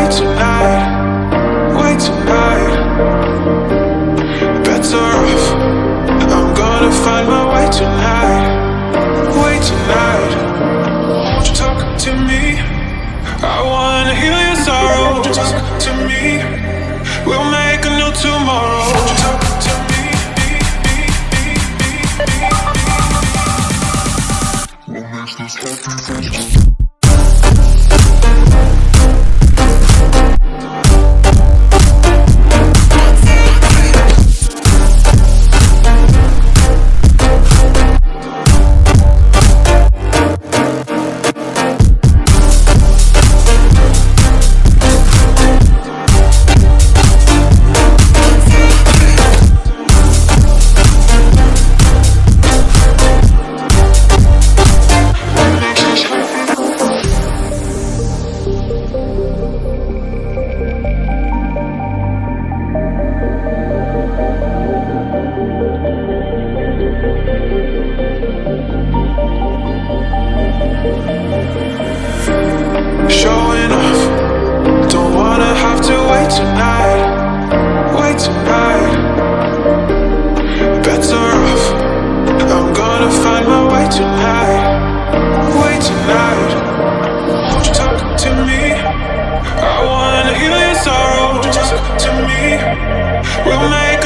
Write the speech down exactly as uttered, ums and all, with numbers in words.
tonight, wait tonight. Better off, I'm gonna find my way tonight, wait tonight. Won't you talk to me? I wanna heal your sorrow. Won't you talk to me? We'll make a new tomorrow. Won't you talk to me? What makes this happy? Showing off, don't wanna have to wait tonight, wait tonight. Better off, I'm gonna find my way tonight, wait tonight. Won't you talk to me? I wanna heal your sorrow. Won't you talk to me? We'll make